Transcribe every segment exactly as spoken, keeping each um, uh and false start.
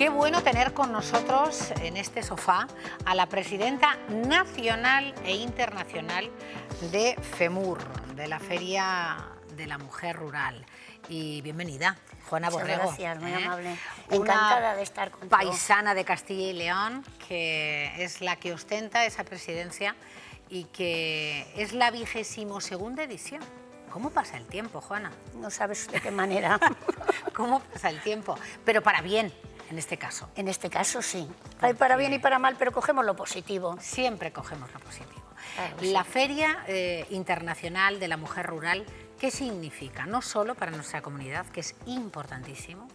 Qué bueno tener con nosotros en este sofá a la presidenta nacional e internacional de FEMUR, de la Feria de la Mujer Rural. Y bienvenida, Juana Muchas Borrego. Gracias, muy ¿eh? amable. Encantada Una de estar contigo. paisana de Castilla y León, que es la que ostenta esa presidencia y que es la vigésimo segunda edición. ¿Cómo pasa el tiempo, Juana? No sabes de qué manera. ¿Cómo pasa el tiempo? Pero para bien, en este caso. En este caso sí. Hay para bien y para mal, pero cogemos lo positivo. Siempre cogemos lo positivo. Claro, la sí. Feria eh, Internacional de la Mujer Rural, ¿qué significa? No solo para nuestra comunidad, que es importantísimo,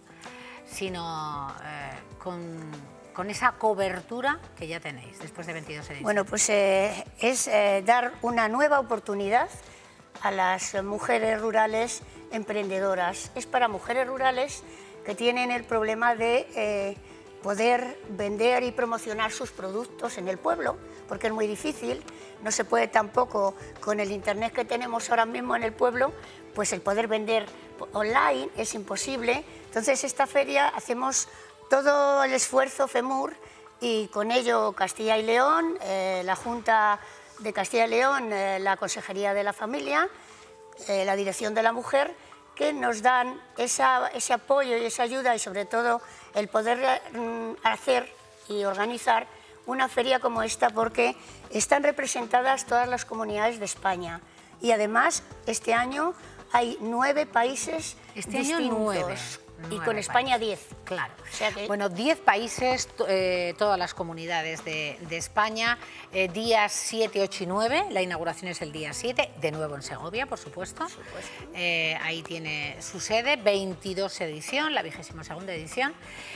sino eh, con, con esa cobertura que ya tenéis después de veintidós ediciones. Bueno, pues eh, es eh, dar una nueva oportunidad a las mujeres rurales emprendedoras. Es para mujeres rurales que tienen el problema de eh, poder vender y promocionar sus productos en el pueblo, porque es muy difícil, no se puede tampoco con el internet que tenemos ahora mismo en el pueblo, pues el poder vender online es imposible. Entonces esta feria hacemos todo el esfuerzo FEMUR y con ello Castilla y León, eh, la Junta de Castilla y León, eh, la Consejería de la Familia, eh, la Dirección de la Mujer, que nos dan esa, ese apoyo y esa ayuda y sobre todo el poder mm, hacer y organizar una feria como esta, porque están representadas todas las comunidades de España y además este año hay nueve países este distintos año nueve, y nueve con España países. diez. Claro. O sea que... Bueno, diez países, eh, todas las comunidades de, de España, eh, días siete, ocho y nueve, la inauguración es el día siete, de nuevo en Segovia, por supuesto. Por supuesto. Eh, ahí tiene su sede, veintidós edición, la vigésima segunda edición,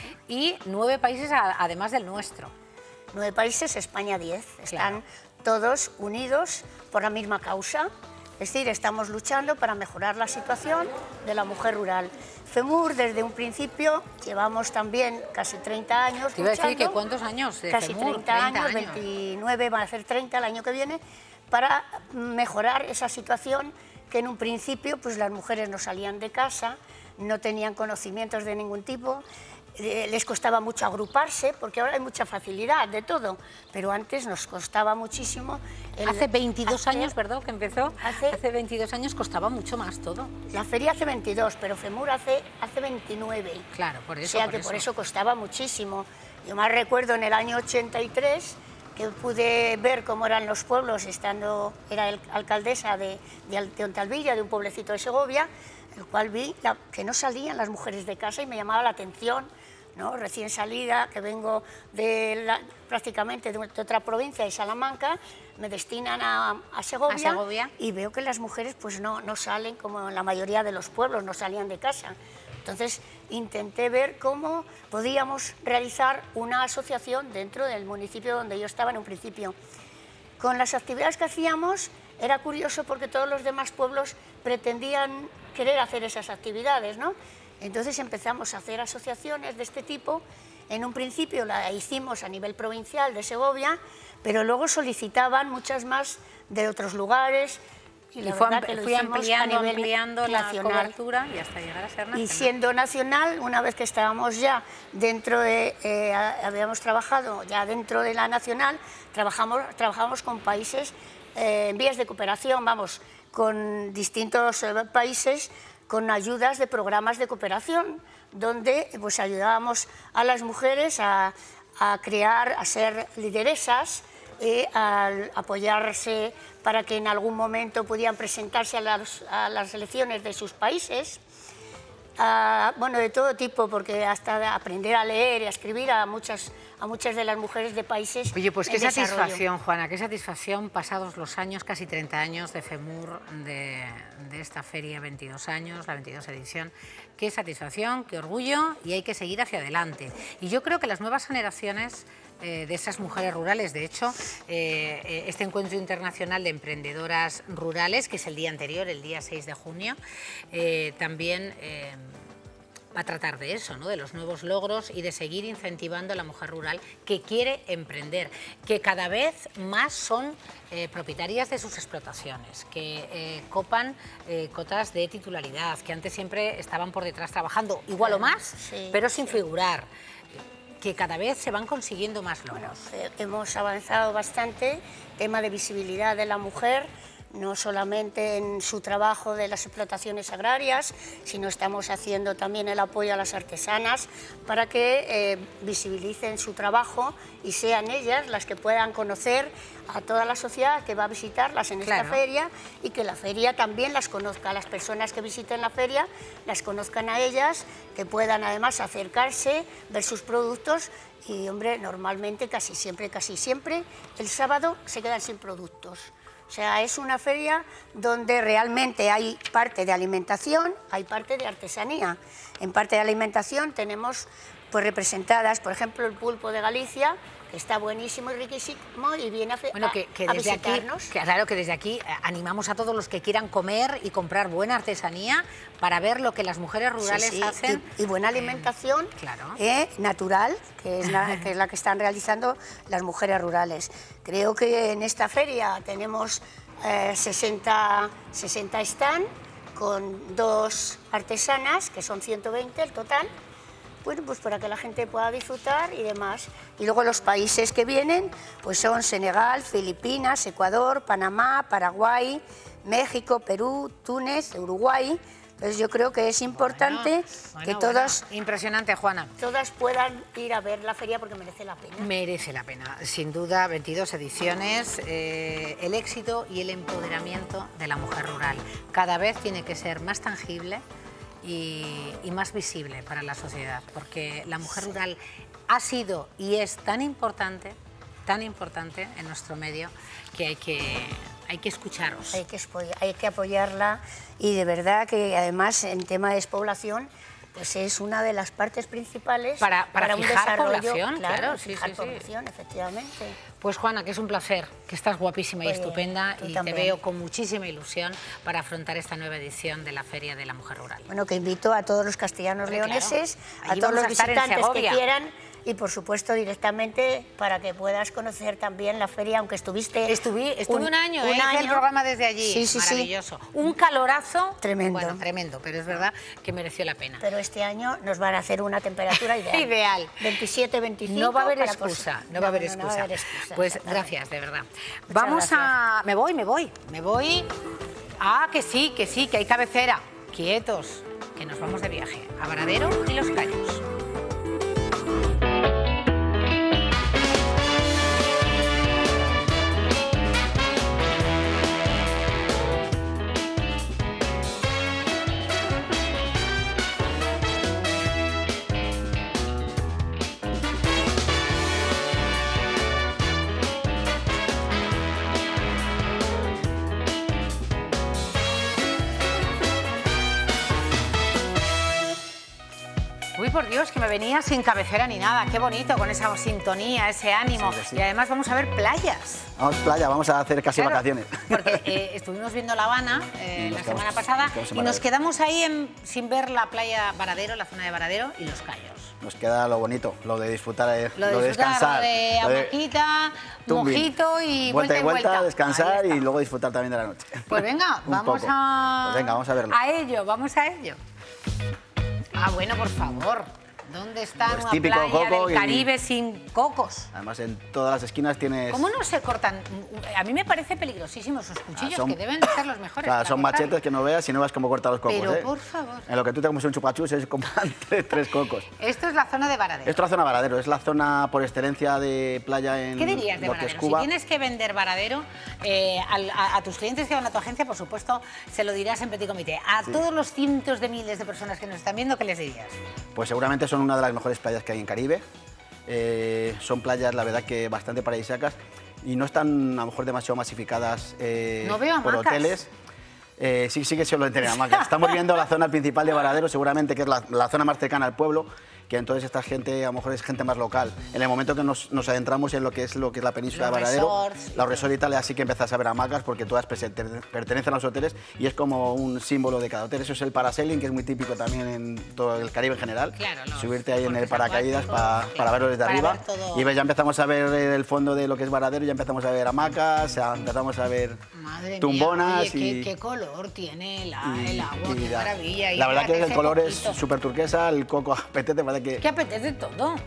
y nueve países a, además del nuestro. Nueve países, España diez. Están Claro. todos unidos por la misma causa. Es decir, estamos luchando para mejorar la situación de la mujer rural. FEMUR, desde un principio, llevamos también casi treinta años Te iba a decir luchando, que ¿cuántos años de casi FEMUR? treinta años, veintinueve, van a hacer treinta el año que viene, para mejorar esa situación que en un principio pues, las mujeres no salían de casa, no tenían conocimientos de ningún tipo, eh, les costaba mucho agruparse, porque ahora hay mucha facilidad de todo, pero antes nos costaba muchísimo. El Hace veintidós hacer- años, ¿verdad?, que empezó. Hace- Hace veintidós años costaba mucho más todo. La feria hace veintidós, pero FEMUR hace, hace veintinueve. Claro, por O eso. sea por que eso. por eso costaba muchísimo. Yo más recuerdo en el año ochenta y tres que pude ver cómo eran los pueblos, estando, era el, alcaldesa de, de, Al- de Ontalvilla, de un pueblecito de Segovia, el cual vi la, que no salían las mujeres de casa y me llamaba la atención, ¿no? Recién salida, que vengo de la, prácticamente de, de otra provincia, de Salamanca, me destinan a, a, Segovia, A Segovia. y veo que las mujeres pues no, no salen como en la mayoría de los pueblos, no salían de casa. Entonces intenté ver cómo podíamos realizar una asociación dentro del municipio donde yo estaba en un principio. Con las actividades que hacíamos era curioso porque todos los demás pueblos pretendían querer hacer esas actividades, ¿no? Entonces empezamos a hacer asociaciones de este tipo. En un principio la hicimos a nivel provincial de Segovia, pero luego solicitaban muchas más de otros lugares. Y la fue, verdad que lo fui hicimos ampliando, a nivel ampliando la nacional. cobertura y hasta llegar a ser nacional. Y siendo nacional, una vez que estábamos ya dentro de, eh, habíamos trabajado ya dentro de la nacional, trabajamos, trabajamos con países eh, en vías de cooperación, vamos, con distintos eh, países con ayudas de programas de cooperación, donde pues ayudábamos a las mujeres a, a crear, a ser lideresas, y a apoyarse para que en algún momento pudieran presentarse a las, a las elecciones de sus países. A, bueno, de todo tipo, porque hasta aprender a leer y a escribir a muchas, a muchas de las mujeres de países. Oye, pues qué en desarrollo. satisfacción, Juana, qué satisfacción pasados los años, casi treinta años de FEMUR, de, de esta feria, veintidós años, la veintidós edición. Qué satisfacción, qué orgullo, y hay que seguir hacia adelante. Y yo creo que las nuevas generaciones eh, de esas mujeres rurales, de hecho, eh, este encuentro internacional de emprendedoras rurales, que es el día anterior, el día seis de junio, eh, también eh, va a tratar de eso, ¿no? De los nuevos logros y de seguir incentivando a la mujer rural que quiere emprender, que cada vez más son eh, propietarias de sus explotaciones, que eh, copan eh, cotas de titularidad, que antes siempre estaban por detrás trabajando igual o más, Sí, pero sin sí. figurar. que cada vez se van consiguiendo más logros. Bueno, eh, hemos avanzado bastante, tema de visibilidad de la mujer, no solamente en su trabajo de las explotaciones agrarias, sino estamos haciendo también el apoyo a las artesanas para que eh, visibilicen su trabajo y sean ellas las que puedan conocer a toda la sociedad que va a visitarlas en esta claro. feria, y que la feria también las conozca, las personas que visiten la feria las conozcan a ellas, que puedan además acercarse, ver sus productos. Y hombre, normalmente casi siempre, casi siempre, el sábado se quedan sin productos. O sea, es una feria donde realmente hay parte de alimentación, hay parte de artesanía. En parte de alimentación tenemos pues representadas, por ejemplo, el pulpo de Galicia, que está buenísimo y riquísimo y viene a, bueno, que, que a desde visitarnos. Aquí, que, claro que desde aquí animamos a todos los que quieran comer y comprar buena artesanía para ver lo que las mujeres rurales sí, sí. hacen. Y, y buena alimentación eh, claro. eh, natural, que es, la, que es la que están realizando las mujeres rurales. Creo que en esta feria tenemos eh, sesenta, sesenta stand con dos artesanas, que son ciento veinte el total. Bueno, pues para que la gente pueda disfrutar y demás. Y luego los países que vienen pues son Senegal, Filipinas, Ecuador, Panamá, Paraguay, México, Perú, Túnez, Uruguay. Entonces yo creo que es importante bueno, bueno, que todas, bueno. Impresionante, Juana. todas puedan ir a ver la feria porque merece la pena. Merece la pena, sin duda, veintidós ediciones, eh, el éxito y el empoderamiento de la mujer rural. Cada vez tiene que ser más tangible Y, y más visible para la sociedad, porque la mujer rural ha sido y es tan importante, tan importante en nuestro medio que hay que, hay que escucharos. Hay que, hay que apoyarla, y de verdad que además en tema de despoblación pues es una de las partes principales para, para, para fijar un desarrollo, población, claro, claro, sí, fijar sí, población, sí. efectivamente. Pues Juana, que es un placer, que estás guapísima Muy y estupenda, bien, y también. te veo con muchísima ilusión para afrontar esta nueva edición de la Feria de la Mujer Rural. Bueno, que invito a todos los castellanos Hombre, leoneses, claro. a todos los a visitantes que quieran, y por supuesto directamente para que puedas conocer también la feria, aunque estuviste... Estuve, estuve un, un año, un ¿eh? año. Hice el programa desde allí, sí, sí, maravilloso. Sí. Un calorazo tremendo. Bueno, tremendo, pero es verdad que mereció la pena. Pero este año nos van a hacer una temperatura ideal. Ideal. veintisiete, veinticinco... No va a haber para excusa, pues, no, va a haber no, no, excusa. no va a haber excusa. Pues gracias, de verdad. Muchas Vamos gracias. a... Me voy, me voy, me voy... Ah, que sí, que sí, que hay cabecera. Quietos, que nos vamos de viaje a Varadero y Los Cayos. Uy, por Dios, que me venía sin cabecera ni nada. Qué bonito, con esa sintonía, ese ánimo. Sí, sí. Y además vamos a ver playas. Vamos playa, vamos a hacer casi claro, vacaciones. Porque eh, estuvimos viendo La Habana eh, la semana pasada nos y nos quedamos ahí en, sin ver la playa Varadero, la zona de Varadero y Los Cayos. Nos queda lo bonito, lo de disfrutar, eh, lo, de, lo de disfrutar, descansar. Lo de hamaquita, mojito y vuelta vuelta y vuelta, vuelta. Descansar y luego disfrutar también de la noche. Pues venga, vamos poco. a... Pues venga, vamos a verlo. A ello, vamos a ello. Ah, bueno, por favor. ¿Dónde está pues una típico playa coco del Caribe y... sin cocos? Además, en todas las esquinas tienes... ¿Cómo no se cortan? A mí me parece peligrosísimo esos cuchillos, ah, son... que deben ser los mejores. Claro, son cortar. machetes que no veas y no ves cómo cortar los cocos. Pero, ¿eh? por favor. En lo que tú te comes un chupachus es como tres, tres cocos. Esto es la zona de Varadero. Esto es la zona de Varadero, es la zona por excelencia de playa en ¿Qué dirías de lo que Varadero? es Cuba. Si tienes que vender Varadero, eh, a, a, a tus clientes que van a tu agencia, por supuesto, se lo dirás en petit comité. A sí. todos los cientos de miles de personas que nos están viendo, ¿qué les dirías? Pues seguramente son una de las mejores playas que hay en Caribe. Eh, son playas, la verdad, que bastante paradisíacas y no están, a lo mejor, demasiado masificadas eh, no veo por hoteles. Eh, sí, sí que se lo entienden hamacas. Estamos viendo la zona principal de Varadero, seguramente que es la, la zona más cercana al pueblo, que entonces esta gente, a lo mejor es gente más local. En el momento que nos, nos adentramos en lo que es lo que es la península los de Varadero, resorts, los resorts y tal, así que empiezas a ver hamacas porque todas pertenecen a los hoteles y es como un símbolo de cada hotel. Eso es el parasailing, que es muy típico también en todo el Caribe en general. Claro, no, subirte ahí en el paracaídas pa, claro, para verlo desde para arriba. Ver todo... Y ves, ya empezamos a ver el fondo de lo que es Varadero, ya empezamos a ver hamacas, empezamos a ver Madre tumbonas. Mía, oye, y ¿qué, qué color tiene la, y, el agua? y ¡Qué la, maravilla! La verdad que el color poquito. es súper turquesa, el coco apetece, parece que... ¿Qué apetece todo?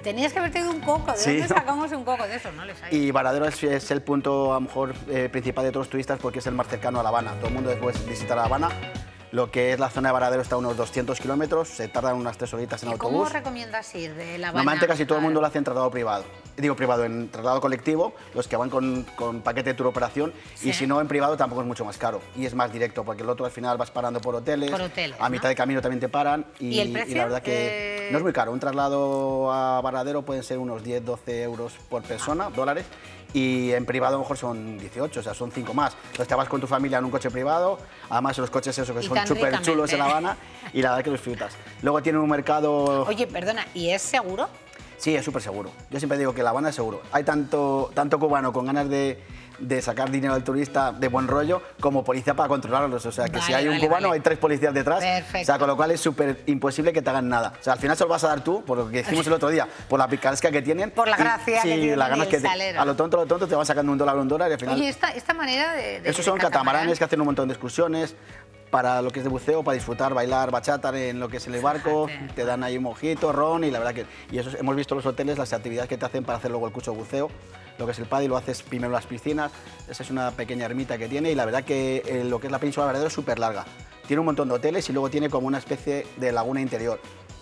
Tenías que haberte ido un coco. ¿De Sí, dónde ¿no? sacamos un coco de eso? No les hay. Y Varadero es, es el punto, a lo mejor, eh, principal de todos los turistas porque es el más cercano a La Habana. Todo el mundo después visitar La Habana. Lo que es la zona de Varadero está a unos doscientos kilómetros, se tardan unas tres horitas en ¿Y autobús. cómo recomiendas ir de La Habana? Normalmente casi todo el mundo a- lo hace en traslado privado. Digo privado, en traslado colectivo, los que van con, con paquete de tour operación, Sí. y si no en privado tampoco es mucho más caro y es más directo, porque el otro al final vas parando por hoteles, Por hoteles, a mitad ¿no? de camino también te paran y, ¿Y el precio? la verdad que Eh, no es muy caro. Un traslado a Varadero pueden ser unos diez, doce euros por persona, dólares, y en privado a lo mejor son dieciocho, o sea, son cinco más. Entonces te vas con tu familia en un coche privado, además los coches esos que Y son tan súper chulos en La ricamente. Habana, y la verdad que lo disfrutas. Luego tiene un mercado... Oye, perdona, ¿y es seguro? Sí, es súper seguro. Yo siempre digo que La Habana es seguro. Hay tanto, tanto cubano con ganas de, de sacar dinero al turista de buen rollo como policía para controlarlos. O sea, que si Vale, hay un vale, cubano vale. hay tres policías detrás. Perfecto. O sea, con lo cual es súper imposible que te hagan nada. O sea, al final se lo vas a dar tú, por lo que dijimos el otro día, por la picaresca que tienen. Por la y- gracia sí, que tienen las ganas y el que te- salero. a lo tonto, a lo tonto te vas sacando un dólar, un dólar y al final... Oye, esta, esta manera de... de Esos son de catamarán, catamaranes que hacen un montón de excursiones para lo que es de buceo, para disfrutar, bailar bachata en lo que es el barco, Fíjate. te dan ahí un mojito, ron y la verdad que... Y eso es- hemos visto en los hoteles las actividades que te hacen para hacer luego el curso de buceo, lo que es el paddy, lo haces primero en las piscinas, esa es una pequeña ermita que tiene y la verdad que eh, lo que es la península de Varadero es súper larga. Tiene un montón de hoteles y luego tiene como una especie de laguna interior.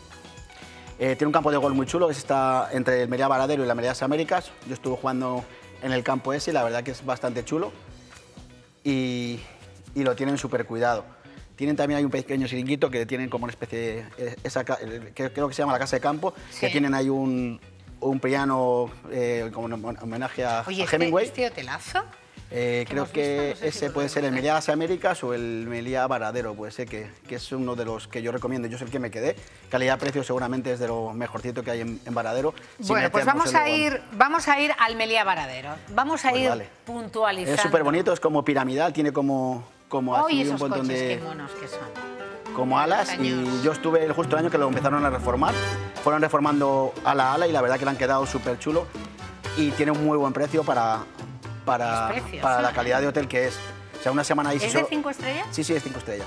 Eh, tiene un campo de golf muy chulo, que está entre el Meliá Varadero y la Meliá Américas. Yo estuve jugando en el campo ese y la verdad que es bastante chulo y, y lo tienen súper cuidado. Tienen también hay un pequeño chiringuito que tienen como una especie, de, esa, ca- eh, que creo que se llama la Casa de Campo, Sí. que tienen ahí un, un piano eh, como un homenaje a, Oye, a este, Hemingway. este hotelazo... Eh, que creo hemos que visto, no sé si ese lo puede ser el recuerdas. Meliá Américas o el Meliá Varadero, puede ser que, que es uno de los que yo recomiendo. Yo soy el que me quedé. Calidad-precio seguramente es de lo mejorcito que hay en, en Varadero. sin Bueno, pues meternos vamos en a lo- ir, vamos a ir al Meliá Varadero. Vamos a Pues ir vale. puntualizando. Es súper bonito, es como piramidal, tiene como, como Oye, así un esos montón coches, de qué monos que son. como alas y Caños. yo estuve el justo el año que lo empezaron a reformar. Fueron reformando ala a ala y la verdad que le han quedado súper chulo y tiene un muy buen precio para, para, Es precioso, para la ¿eh? calidad de hotel que es. O sea, una semana ahí... ¿Es si de solo- cinco estrellas? Sí, sí, es cinco estrellas.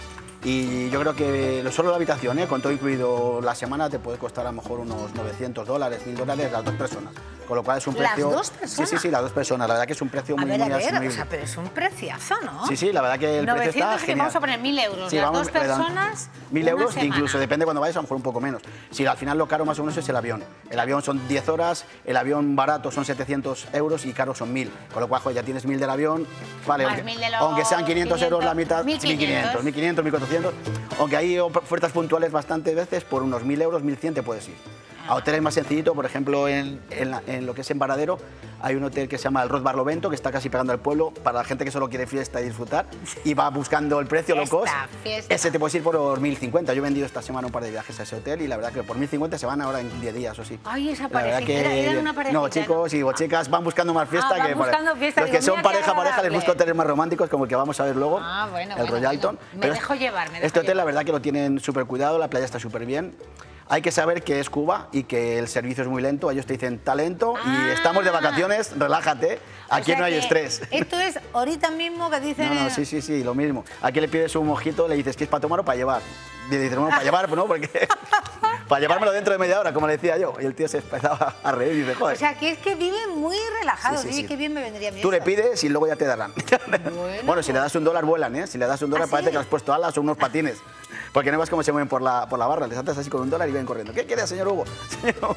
Y yo creo que lo- solo la habitación, ¿eh? Con todo incluido la semana, te puede costar a lo mejor unos novecientos dólares, mil dólares las dos personas. Con lo cual es un ¿Las precio... dos Sí, personas? sí, sí, las dos personas. La verdad que es un precio A muy, ver, muy a ver, asumible. o sea, pero es un preciazo, ¿no? Sí, sí, la verdad que el precio está novecientos, que genial. vamos a poner mil euros, Sí, las vamos, dos le dan personas, Mil una euros, semana. incluso depende cuando vayas, a lo mejor un poco menos. Si al final lo caro más o menos es el avión. El avión son diez horas, el avión barato son setecientos euros y caro son mil. Con lo cual, joder, ya tienes mil del avión, vale, Más aunque, mil de los aunque sean quinientos euros la mitad, mil quinientos. mil quinientos, mil cuatrocientos. Aunque hay ofertas puntuales bastantes veces, por unos mil euros, mil cien te puedes ir. A hoteles más sencillitos, por ejemplo, en, en la- en lo que es en Varadero, hay un hotel que se llama el Roth Barlovento, que está casi pegando al pueblo, para la gente que solo quiere fiesta y disfrutar, y va buscando el precio low cost. Fiesta, fiesta. Ese te puedes ir por mil cincuenta. Yo he vendido esta semana un par de viajes a ese hotel y la verdad que por mil cincuenta se van ahora en diez días o sí. Ay, esa La verdad parejita, era- eran una parejita, No, chicos y chicas van buscando más fiesta Ah, van que... buscando fiesta, Los digo, que son mira qué pareja, pareja, les agradable. busco hoteles más románticos como el que vamos a ver luego, Ah, bueno, el bueno, Royalton. bueno. Me Pero dejo llevar, me dejo Este hotel la llevar. verdad que lo tienen súper cuidado, la playa está súper bien. Hay que saber que es Cuba y que el servicio es muy lento. Ellos te dicen talento Ah. y estamos de vacaciones, relájate. O Aquí sea no hay que estrés. Esto es ahorita mismo que dicen... No, no, sí, sí, sí, lo mismo. Aquí le pides un mojito, le dices que es para tomar o para llevar. Y dices, bueno, para llevar, pues no, porque... para llevármelo dentro de media hora, como le decía yo. Y el tío se empezaba a reír y dice, joder. O sea, que es que viven muy relajados. Sí, sí, Oye, sí. qué bien me vendría a mí Tú le eso. pides y luego ya te darán. Bueno, si le das un dólar, vuelan, ¿eh? Si le das un dólar, ¿Ah, parece sí? que le has puesto alas o unos patines. Porque no ves cómo se mueven por la, por la barra. Les haces así con un dólar y ven corriendo. ¿Qué quiere, señor Hugo? Señor Hugo.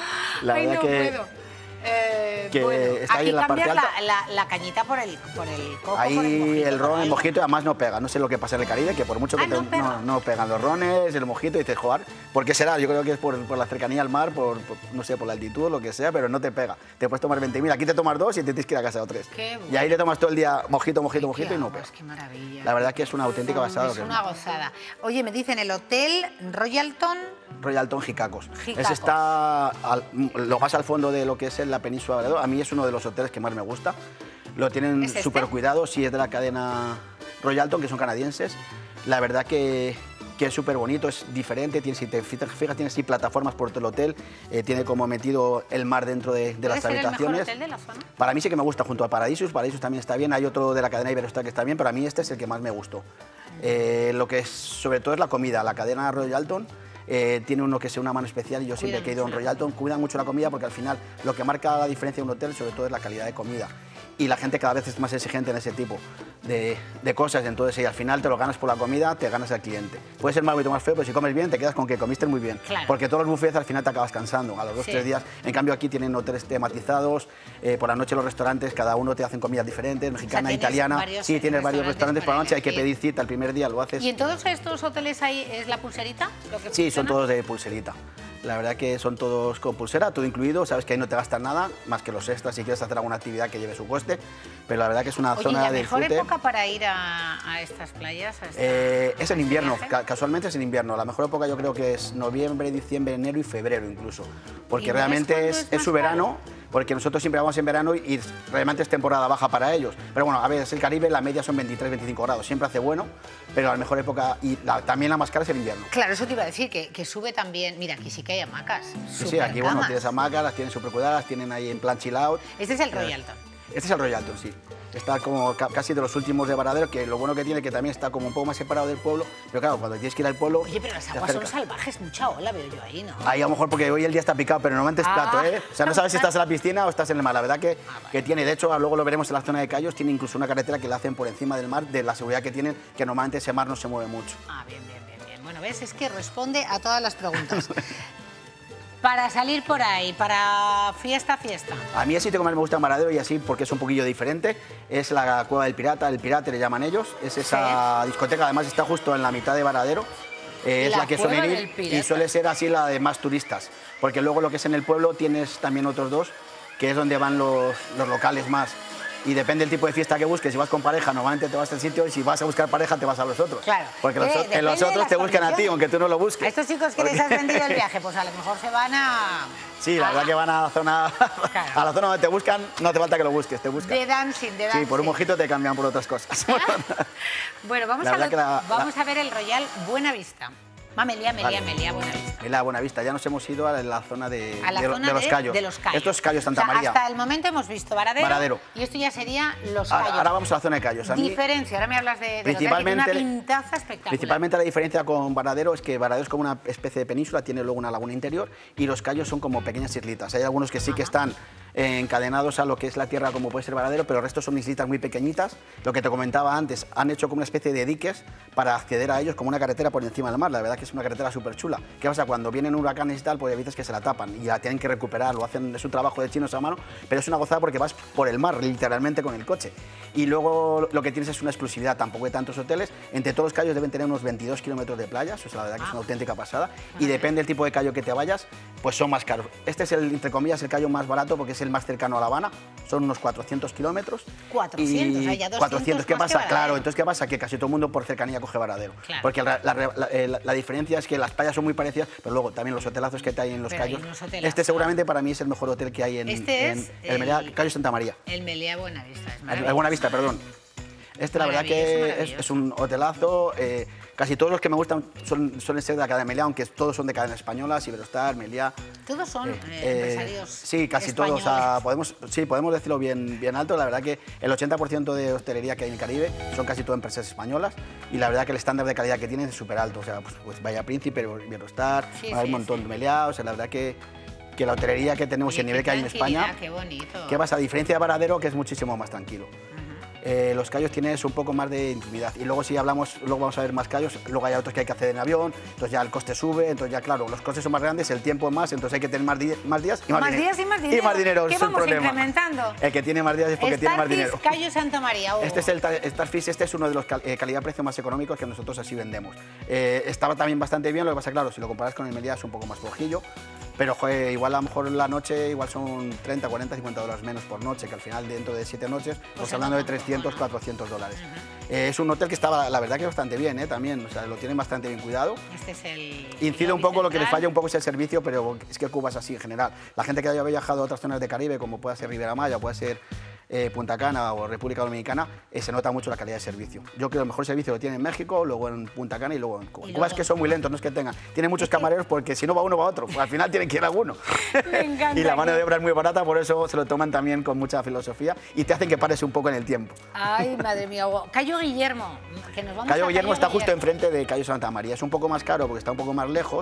La Ay, verdad no que... puedo. Eh, que bueno, está ahí aquí en la parte cambias alta. la, la, la cañita por el, por el coco, por el Ahí mojito, el ron, por el ahí. mojito, además no pega. No sé lo que pasa en el Caribe, que por mucho que Ah, te- ¿no pega? no, no pegan los rones, el mojito, y dices, joder, ¿por qué será? Yo creo que es por, por la cercanía al mar, por, por, no sé, por la altitud o lo que sea, pero no te pega. Te puedes tomar veinte mil, aquí te tomas dos y te tienes que ir a casa o tres. Qué Y ahí le tomas todo el día mojito, mojito, Ay, mojito qué y no pega. aguas, qué maravilla. La verdad que es una auténtica basada. Es una gozada. Oye, me dicen el hotel Royalton. Royalton Jicacos. Jicacos. Ese está al- lo más al fondo de lo que es en la península de Varadero. A mí es uno de los hoteles que más me gusta. Lo tienen ¿Es este? súper cuidado, sí, es de la cadena Royalton, que son canadienses. La verdad que, que es súper bonito, es diferente. Tiene, si te fijas, fijas, tiene así plataformas por todo el hotel. eh, tiene como metido el mar dentro de, de ¿Puede las ser el mejor habitaciones. hotel de la zona? Para mí sí que me gusta, junto a Paradisus. Paradisus también está bien. Hay otro de la cadena Iberostar que está bien, pero a mí este es el que más me gustó. Eh, lo que es, sobre todo es la comida. La cadena Royalton eh, tiene uno que es una mano especial y yo siempre que he ido a un Royalton, cuidan mucho la comida porque al final lo que marca la diferencia de un hotel sobre todo es la calidad de comida. Y la gente cada vez es más exigente en ese tipo de, de cosas, entonces si al final te lo ganas por la comida, te ganas al cliente. Puede ser más bonito, más feo, pero si comes bien, te quedas con que comiste muy bien. Claro. Porque todos los buffets al final te acabas cansando, a los dos o Sí. tres días. En cambio aquí tienen hoteles tematizados, eh, por la noche los restaurantes, cada uno te hacen comidas diferentes, mexicana, tienes italiana. varios Sí, tienes varios restaurantes restaurantes por la noche, hay que para pedir cita el primer día, lo haces. ¿Y en todos estos hoteles hay, es la pulserita? Lo que Sí, son funciona? todos de pulserita. La verdad que son todos con pulsera, todo incluido, sabes que ahí no te gastas nada, más que los extras si quieres hacer alguna actividad que lleve su coste, pero la verdad que es una Oye, zona ¿y la de mejor disfrute. época para ir a, a estas playas? A esta- Eh, a es en este invierno, viaje? ca- casualmente es en invierno. La mejor época yo creo que es noviembre, diciembre, enero y febrero incluso. ¿Y Porque no es realmente cuando es, es es más su verano, porque nosotros siempre vamos en verano y, y realmente es temporada baja para ellos. Pero bueno, a ver, es el Caribe, la media son veintitrés, veinticinco grados, siempre hace bueno, pero la mejor época y la- también la más cara es el invierno. Claro, eso te iba a decir, que, que sube también... Mira, aquí sí que hay hamacas. Sí, sí, aquí bueno, supercamas. tienes hamacas, las tienen super cuidadas, tienen ahí en plan chill out. Este es el Royalton. Este es el Royalton, sí. Está como ca- casi de los últimos de Varadero, que lo bueno que tiene que también está como un poco más separado del pueblo, pero claro, cuando tienes que ir al pueblo... Oye, pero las te aguas son acercas. salvajes, mucha ola veo yo ahí, ¿no? Ahí a lo mejor porque hoy el día está picado, pero normalmente es Ah. plato, ¿eh? O sea, no sabes si estás en la piscina o estás en el mar. La verdad que, Ah, vale. que tiene, de hecho, luego lo veremos en la zona de Cayos, tiene incluso una carretera que la hacen por encima del mar, de la seguridad que tienen, que normalmente ese mar no se mueve mucho. Ah, bien, bien, bien, bien. Bueno, ves, es que responde a todas las preguntas. Para salir por ahí, para fiesta, fiesta. A mí el sitio que más me gusta en Varadero y así porque es un poquillo diferente, es la Cueva del Pirata, el Pirate le llaman ellos, es esa discoteca, además está justo en la mitad de Varadero. Eh, es La la que Cueva suelen del ir Pirata. y suele ser así la de más turistas, porque luego lo que es en el pueblo tienes también otros dos, que es donde van los, los locales más. Y depende del tipo de fiesta que busques, si vas con pareja normalmente te vas al sitio y si vas a buscar pareja te vas a los otros. Claro. Porque los, Eh, o- en depende los de otros las te buscan a ti, condiciones. aunque tú no lo busques. A estos chicos que les has vendido el viaje, pues a lo mejor se van a... Sí, la a- verdad que van a la zona, Claro. a la zona donde te buscan, no hace falta que lo busques, te buscan. De dancing, de dancing. Sí, por un mojito te cambian por otras cosas. Bueno, vamos, La a, verdad lo- que la- vamos la- a ver el Royal Buenavista. Va, Meliá, Meliá, Vale. Meliá, Buenavista. En la Buenavista, ya nos hemos ido a la zona de, A la de, lo- zona de los Cayos. de los Cayos. Esto es Cayos Santa O sea, María. hasta el momento hemos visto Varadero. Varadero. Y esto ya sería los Ahora, Cayos. ahora vamos a la zona de Cayos. A mí, Diferencia, ahora me hablas de, de los Cayos, principalmente, que tiene una pintaza espectacular. principalmente la diferencia con Varadero es que Varadero es como una especie de península, tiene luego una laguna interior y los Cayos son como pequeñas islitas. Hay algunos que sí que están eh, encadenados a lo que es la tierra como puede ser Varadero, pero el resto son islitas muy pequeñitas. Lo que te comentaba antes, han hecho como una especie de diques para acceder a ellos como una carretera por encima del mar. La verdad que es una carretera súper chula. ¿Qué pasa? Cuando vienen huracanes y tal, pues hay veces que se la tapan y la tienen que recuperar, lo hacen, es un trabajo de chinos a mano, pero es una gozada porque vas por el mar, literalmente con el coche. Y luego lo que tienes es una exclusividad, tampoco hay tantos hoteles. Entre todos los cayos deben tener unos veintidós kilómetros de playas, o sea, la verdad que es una auténtica pasada. Y depende del tipo de cayo que te vayas, pues son más caros. Este es el, entre comillas, el cayo más barato porque es el más cercano a La Habana, son unos cuatrocientos kilómetros. cuatrocientos, y o sea, ya doscientos cuatrocientos, ¿qué más que pasa? Varadero. Claro, entonces ¿qué pasa? Que casi todo el mundo por cercanía coge Varadero. Claro. Porque la, la- la- eh, la- la diferencia es que las playas son muy parecidas, pero luego también los hotelazos que hay en los Pero hay cayos. unos hotelazos. Este seguramente para mí es el mejor hotel que hay en, Este en es el Meliá, el- Cayo Santa María. El Meliá Buenavista. Es El maravilloso. Buena Vista, perdón. Este la verdad Maravilloso, que es, maravilloso. es un hotelazo. eh, casi todos los que me gustan son- suelen ser de la cadena Meliá, aunque todos son de cadena española, Iberostar, Meliá. Todos son Eh, eh, eh, empresarios sí, casi españoles. todos. O sea, podemos, sí, podemos decirlo bien, bien alto. La verdad que el ochenta por ciento de hostelería que hay en el Caribe son casi todas empresas españolas y la verdad que el estándar de calidad que tienen es súper alto. O sea, pues, pues Bahía Príncipe, Iberostar, Sí, hay sí, un montón sí. de Meliá. O sea, la verdad que, que la hotelería que tenemos y Oye, el nivel qué que hay en España, tranquilidad, Qué bonito. ¿qué pasa? A diferencia de Varadero, que es muchísimo más tranquilo. Eh, los cayos tienes un poco más de intimidad y luego si hablamos, luego vamos a ver más cayos, luego hay otros que hay que hacer en avión, entonces ya el coste sube, entonces ya claro, los costes son más grandes, el tiempo es más, entonces hay que tener más, di- más días y más, Más dinero. días y más dinero. Y más dinero, ¿Qué es el vamos problema. incrementando? El que tiene más días es porque tiene más Starfish, dinero. Cayo Santa María. oh. Este es el ta- Starfish, este es uno de los cal- eh, calidad-precio más económicos que nosotros así vendemos. Eh, estaba también bastante bien, lo que pasa, claro, si lo comparas con el Meliá es un poco más flojillo, pero joder, igual a lo mejor la noche igual son treinta, cuarenta, cincuenta dólares menos por noche, que al final dentro de siete noches estamos se hablando de nota un trescientos, montón, ¿no? cuatrocientos dólares. Eh, es un hotel que estaba, la verdad que bastante bien, eh, también, o sea, lo tienen bastante bien cuidado. Este es el... Incide un poco, lo que le central. falla un poco es el servicio, pero es que Cuba es así en general. La gente que haya viajado a otras zonas de Caribe, como puede ser Riviera Maya, puede ser eh, Punta Cana o República Dominicana, eh, se nota mucho la calidad de servicio. Yo creo que el mejor servicio lo tiene en México, luego en Punta Cana y luego en Cuba. Y Cuba es luego- que son muy lentos, no es que tengan. Tienen muchos camareros porque si no va uno va otro, pues al final tienen que ir alguno. Me encanta Y la mano que- de obra es muy barata, por eso se lo toman también con mucha filosofía y te hacen que pares un poco en el tiempo. Ay, madre mía. oh. Cayo Guillermo, que nos vamos Cayo a Guillermo está justo Guillermo. enfrente de Cayo Santa María. Es un poco más caro porque está un poco más lejos,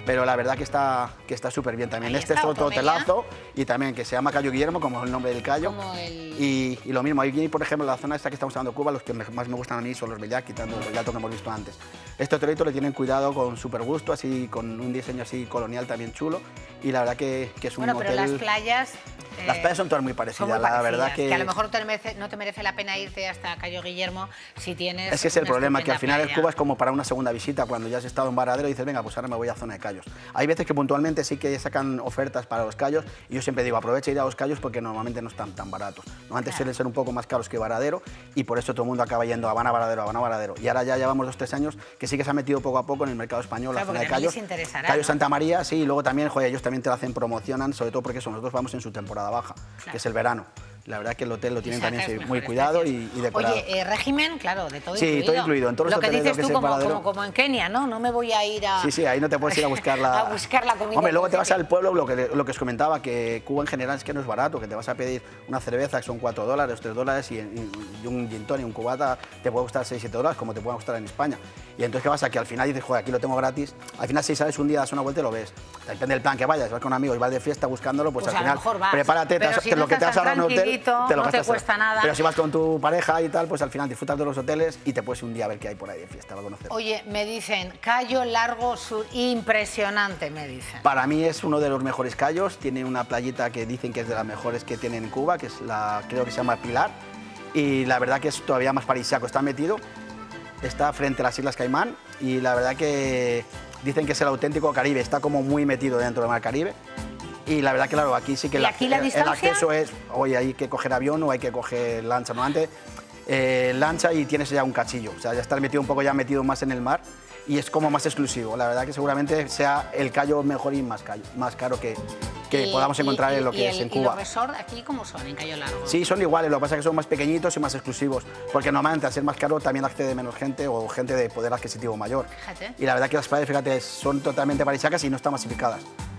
pero la verdad que está que está súper bien también. Ahí Este está, es otro otro telazo y también que se llama Cayo Guillermo, como el nombre del callo. Como el... y, y lo mismo, ahí por ejemplo la zona esta que estamos hablando de Cuba, los que me- más me gustan a mí son los Bellac, quitando el Bellato que hemos visto antes. Este hotelito le tienen cuidado con súper gusto, así con un diseño así colonial también chulo, y la verdad que, que es un Bueno, hotel... pero las playas... Las eh, playas son todas muy parecidas, son muy la parecidas, verdad que... a lo mejor te merece- no te merece la pena irte hasta Cayo Guillermo si tienes... Es que es el una problema, que al estupenda final playa. Cuba es como para una segunda visita, cuando ya has estado en Varadero y dices, venga, pues ahora me voy a zona de Cayos. Hay veces que puntualmente sí que sacan ofertas para los Cayos y yo siempre digo, aprovecha ir a los Cayos porque normalmente no están tan baratos. Normalmente Claro. suelen ser un poco más caros que Varadero y por eso todo el mundo acaba yendo a Habana, Varadero, Habana, Varadero. Y ahora ya llevamos dos, tres años que sí que se ha metido poco a poco en el mercado español, Claro, la zona de porque también Cayos. les interesará, Cayos ¿no? Santa María, sí, y luego también, joder, ellos también te lo hacen, promocionan, sobre todo porque son nosotros vamos en su temporada baja, Claro. que es el verano. La verdad que el hotel lo tienen Y también sacas sí, muy mejores cuidado y, precios. y decorado. Oye, eh, régimen, claro, de todo Sí, incluido. todo incluido, en todos los Lo que hoteles de dices lo que tú, es el como, Varadero. como, como en Kenia, ¿no? No me voy a ir a... Sí, sí, ahí no te puedes ir a buscar la... a buscar la comida Hombre, luego del te vas sitio. al pueblo, lo que, lo que os comentaba, que Cuba en general es que no es barato, que te vas a pedir una cerveza que son cuatro dólares, tres dólares y, y- y un gin tonic, un cubata, te puede costar seis, siete dólares, como te puede costar en España. Y entonces, ¿qué pasa? Que al final dices, joder, aquí lo tengo gratis. Al final, si sales un día, das una vuelta y lo ves. Depende del plan que vayas, vas con amigos, vas de fiesta buscándolo, pues, Pues al a lo final, mejor vas. prepárate, te Pero has- si te- no lo que te estás vas a ahorrar en un hotel, tranquilito, te lo no te gastas. cuesta nada. Pero si vas con tu pareja y tal, pues al final disfrutas de los hoteles y te puedes ir un día a ver qué hay por ahí de fiesta, va a conocer. Oye, me dicen, Cayo Largo Sur, impresionante, me dicen. Para mí es uno de los mejores cayos, tiene una playita que dicen que es de las mejores que tienen en Cuba, que es la, creo que se llama Pilar, y la verdad que es todavía más paradisíaco, está metido, está frente a las Islas Caimán y la verdad que dicen que es el auténtico Caribe, está como muy metido dentro del mar Caribe. Y la verdad que claro, aquí sí que ¿Y la- aquí la el, el distancia? acceso es, hoy hay que coger avión o hay que coger lancha, no antes eh, lancha y tienes ya un cachillo, o sea, ya estás metido un poco ya metido más en el mar y es como más exclusivo. La verdad que seguramente sea el callo mejor y más, callo, más caro que, que Y- podamos y- encontrar y- en lo y que el- es en ¿Y Cuba. los resorts aquí cómo son, en Cayo Largo? Sí, son iguales, lo que pasa es que son más pequeñitos y más exclusivos, porque normalmente al ser más caro también accede menos gente o gente de poder adquisitivo mayor. Fíjate. Y la verdad que las playas, fíjate, son totalmente paradisíacas y no están masificadas.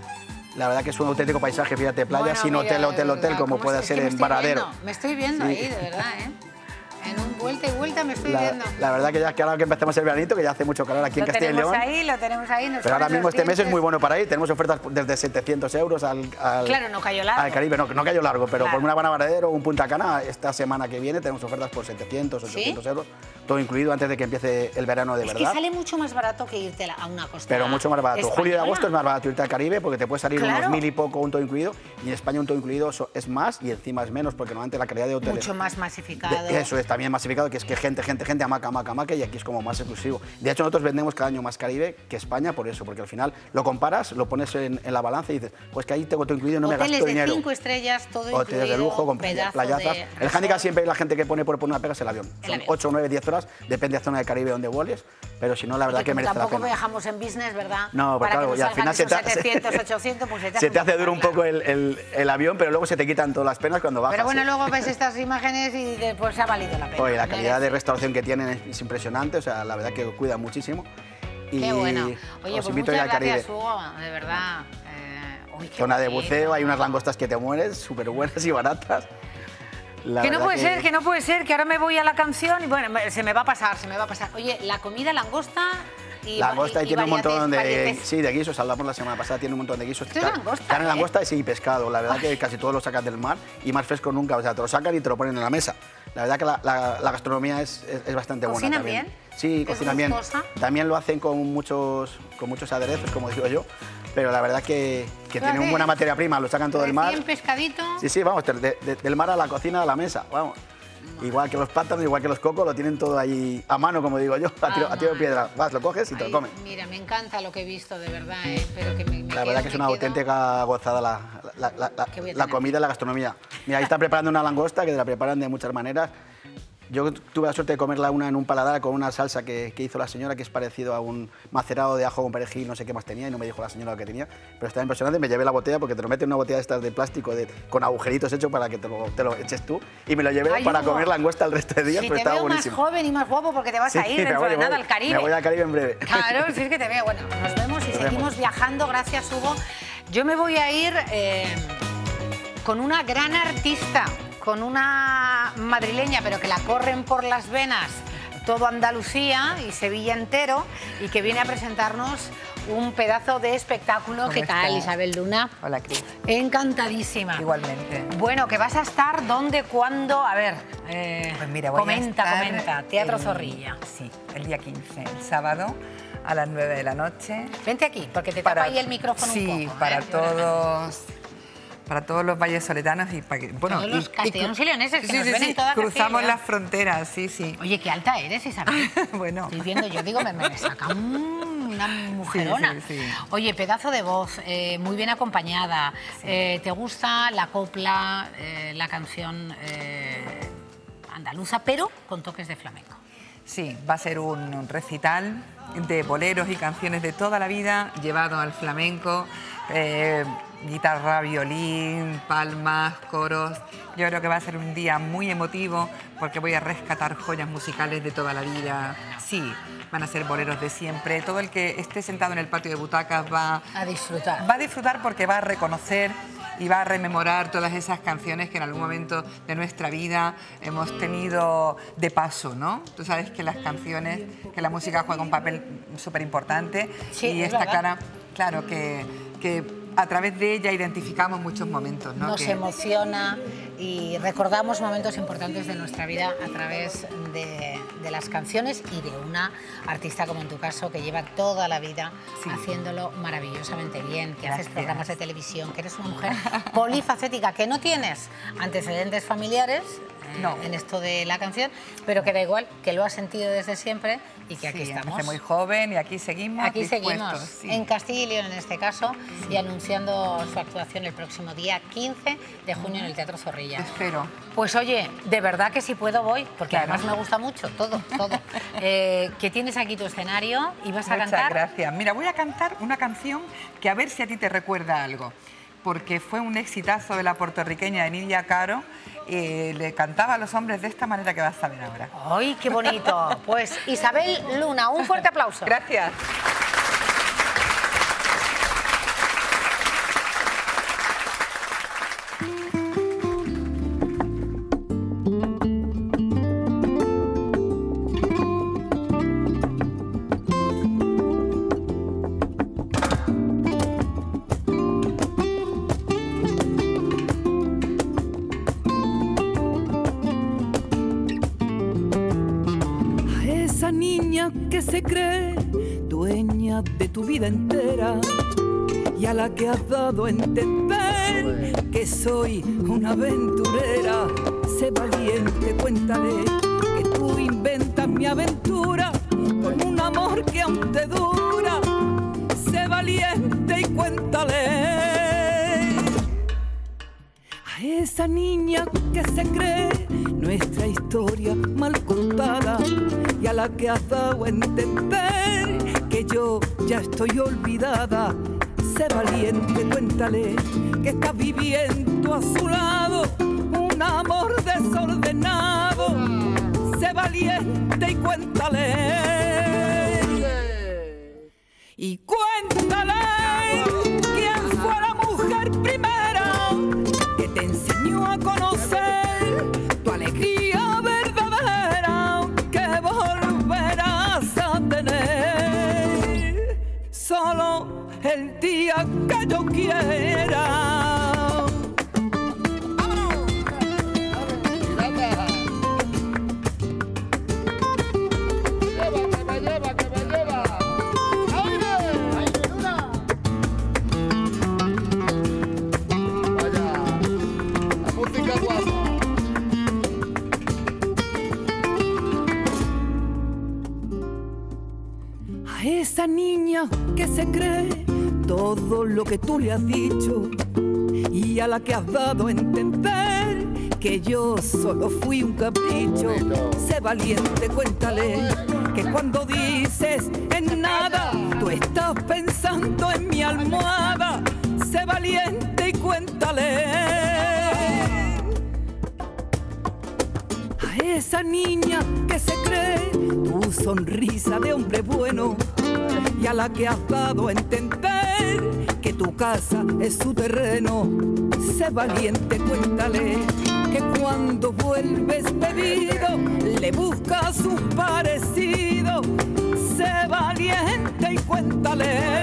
La verdad que es un auténtico paisaje, fíjate, playa Bueno, sin mira, hotel, de hotel, hotel, verdad, como ¿cómo puede es? Es ser que me en estoy Varadero. viendo, me estoy viendo Sí. ahí, de verdad, ¿eh? En un vuelta y vuelta me estoy La, viendo. la verdad que ya que ahora que empezamos el veranito, que ya hace mucho calor aquí en Lo Castilla y tenemos León. ahí, lo tenemos ahí. nos Pero ahora ponen mismo los este mes es dientes. muy bueno para ir. Tenemos ofertas desde setecientos euros al, al, Claro, no Cayo Largo. al Caribe. No, no Cayo Largo, pero Claro. por una Habana Varadero o un Punta Cana, esta semana que viene tenemos ofertas por setecientos, ochocientos euros. Todo incluido antes de que empiece el verano de Es verdad. que sale mucho más barato que irte a la- a una costa Pero mucho más barato. española. Julio y agosto es más barato irte al Caribe porque te puede salir Claro. unos mil y poco un todo incluido. Y en España un todo incluido so- es más y encima es menos porque normalmente la calidad de hoteles... Mucho más masificado. De- eso es también masificado, que es que gente, gente, gente, hamaca, hamaca, hamaca, y aquí es como más exclusivo. De hecho, nosotros vendemos cada año más Caribe que España por eso, porque al final lo comparas, lo pones en, en la balanza y dices, pues que ahí tengo todo incluido y no me Hoteles gasto de dinero. cinco estrellas, todo Hoteles de incluido, lujo, con pedazo playazas. de El resort. handicap siempre es la gente que pone por poner una pega es el avión. El Son avión. ocho, nueve, diez horas, depende de la zona del Caribe donde vueles, pero si no, la verdad Y que como merece la tampoco pena. viajamos en business, ¿verdad? No, pero Para claro, que y nos al final salgan se te, esos setecientos, ochocientos, pues se te hace se te hace duro un poco poco el, el- el avión, pero luego se te quitan todas las penas cuando bajas. Pero bueno, ¿eh? luego ves estas imágenes y dices, pues ha valido la pena. Oye, la calidad de Merece. restauración que tienen es, es impresionante, o sea, la verdad que cuida muchísimo. Y Qué bueno. Oye, os pues invito a ir muchas al Caribe. gracias, Hugo, de verdad. Eh, uy, qué Zona de bonito. buceo, hay unas langostas que te mueres, súper buenas y baratas. La Que no verdad puede ser, que no puede ser, que ahora me voy a la canción y bueno, me- se me va a pasar, se me va a pasar. Oye, la comida langosta y Langosta y, y tiene un montón de, variates- sí, de guisos, hablamos la semana pasada, tiene un montón de guisos. Esto es Car- langosta, Carne ¿eh? langosta y sí, pescado, la verdad que casi todos lo sacan del mar y más fresco nunca, o sea, te lo sacan y te lo ponen en la mesa. La verdad que la, la- la gastronomía es, es- es bastante buena ¿Cocinan también. bien? Sí, ¿Es cocinan bien. gustosa? También lo hacen con muchos, con muchos aderezos, como digo yo, pero la verdad que, que tienen Fíjate, buena materia prima, lo sacan todo del mar. Recién pescadito. Sí, sí, vamos, de- de- del mar a la cocina, a la mesa, vamos. Igual que los plátanos, igual que los cocos, lo tienen todo ahí a mano, como digo yo, a tiro, a tiro de piedra. Vas, lo coges y te Ay, lo comes. Mira, me encanta lo que he visto, de verdad, eh, pero que me, me La quedo, verdad que es me una quedo- auténtica gozada la, la- la- la- ¿Qué voy a la tener? comida y la gastronomía. Mira, ahí están preparando una langosta que la preparan de muchas maneras. Yo tuve la suerte de comerla una en un paladar con una salsa que, que hizo la señora, que es parecido a un macerado de ajo con perejil, no sé qué más tenía, y no me dijo la señora lo que tenía, pero estaba impresionante. Me llevé la botella porque te lo meten en una botella de estas de plástico de, con agujeritos hechos para que te lo, te lo eches tú, y me lo llevé Ay, para Hugo, comer langosta el resto de días, Si pero te estaba veo buenísimo. más joven y más guapo porque te vas a Sí, ir me dentro voy, de me nada voy. al Caribe. Me voy al Caribe en breve. Claro, si es que te veo. Bueno, nos vemos y Nos seguimos vemos. viajando. Gracias, Hugo. Yo me voy a ir eh, con una gran artista, con una madrileña, pero que la corren por las venas, todo Andalucía y Sevilla entero y que viene a presentarnos un pedazo de espectáculo. ¿Qué tal, Isabel Luna? Hola, Cris. Encantadísima. Igualmente. Bueno, que vas a estar, ¿dónde, cuándo? A ver, eh, pues mira, voy comenta, a estar comenta. Teatro el, Zorrilla. Sí, el día quince, el sábado, a las nueve de la noche. Vente aquí, porque te para, tapa ahí el micrófono sí, un poco. Sí, para ¿eh? todos... Para todos los vallesoletanos y para que, bueno, todos los y, castellanos y leoneses que sí, nos sí, ven sí, en toda cruzamos Castilla. las fronteras, sí, sí. Oye, qué alta eres, Isabel. Bueno. Estoy viendo, yo digo, me, me saca un, una mujerona. Sí, sí, sí. Oye, pedazo de voz, eh, muy bien acompañada. Sí. Eh, ¿Te gusta la copla, eh, la canción eh, andaluza, pero con toques de flamenco? Sí, va a ser un, un recital de boleros y canciones de toda la vida, llevado al flamenco, eh, guitarra, violín, palmas, coros. Yo creo que va a ser un día muy emotivo porque voy a rescatar joyas musicales de toda la vida. Sí, van a ser boleros de siempre. Todo el que esté sentado en el patio de butacas va a disfrutar. Va a disfrutar porque va a reconocer y va a rememorar todas esas canciones que en algún momento de nuestra vida hemos tenido de paso, ¿no? Tú sabes que las canciones, que la música juega un papel súper importante, sí, y está clara, claro, que, que a través de ella identificamos muchos momentos, ¿no? Nos que... emociona y recordamos momentos importantes de nuestra vida a través de, de las canciones y de una artista como en tu caso que lleva toda la vida sí. haciéndolo maravillosamente bien, que Gracias. haces programas de televisión, que eres una mujer polifacética, que no tienes antecedentes familiares eh, no. en esto de la canción, pero que da igual, que lo has sentido desde siempre y que aquí sí, estamos. Empecé muy joven y aquí seguimos. Aquí seguimos, sí. en Castilla y León en este caso, sí. y anunciando su actuación el próximo día quince de junio en el Teatro Zorrilla. Espero. Pues oye, de verdad que si puedo voy, porque claro. además me gusta mucho todo, todo. eh, que tienes aquí tu escenario y vas a Muchas cantar. Gracias. Mira, voy a cantar una canción que a ver si a ti te recuerda algo, porque fue un exitazo de la puertorriqueña Enilia Caro. Eh, le cantaba a los hombres de esta manera que vas a ver ahora. ¡Ay, qué bonito! Pues Isabel Luna, un fuerte aplauso. Gracias. Que se cree dueña de tu vida entera y a la que has dado a entender que soy una aventurera. Sé valiente, cuéntale que tú inventas mi aventura con un amor que aún te dura. Sé valiente y cuéntale a esa niña que se cree nuestra historia mal contada y a la que has dado a entender que yo ya estoy olvidada. Sé valiente, cuéntale que estás viviendo a su lado un amor desordenado. Sé valiente y cuéntale. Y cuéntale quién fue la mujer primera que te enseñó a conocer tu alegría verdadera, que volverás a tener solo el día que yo quiera. Esa niña que se cree todo lo que tú le has dicho y a la que has dado a entender que yo solo fui un capricho. Sé valiente, cuéntale que cuando dices en nada tú estás pensando en mi almohada. Sé valiente y cuéntale a esa niña que se cree tu sonrisa de hombre bueno y a la que has dado a entender que tu casa es su terreno. Sé valiente, cuéntale que cuando vuelves bebido le buscas un parecido. Sé valiente y cuéntale